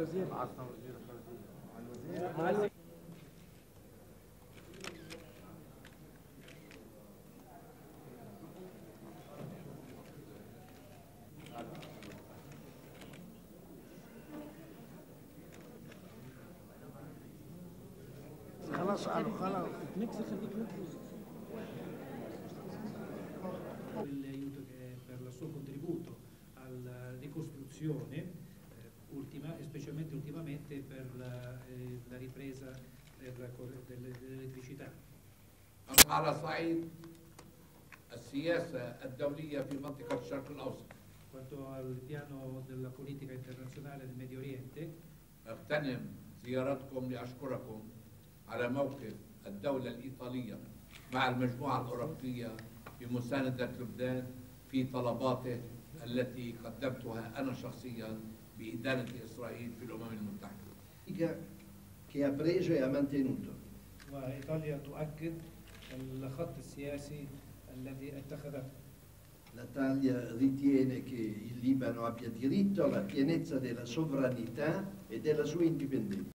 الوزير عصام وزير الخارجية. خلاص خلاص per il suo contributo alla ricostruzione specialmente ultimamente per la ripresa dell'elettricità. على صعيد السياسة الدولية في منطقة الشرق الأوسط. Quanto al piano della politica internazionale del Medio Oriente, اغتنم زيارتكم لأشكركم على موقف الدولة الإيطالية مع المجموعة الأوروبية بمساندة لبنان في طلباته التي قدمتها أنا شخصيا بإدانة إسرائيل في الأمم المتحدة. che ha preso e ha mantenuto. وإيطاليا تؤكد الخط السياسي الذي اتخذته. L'Italia ritiene che il Libano abbia diritto alla pienezza della sovranità e della sua indipendenza.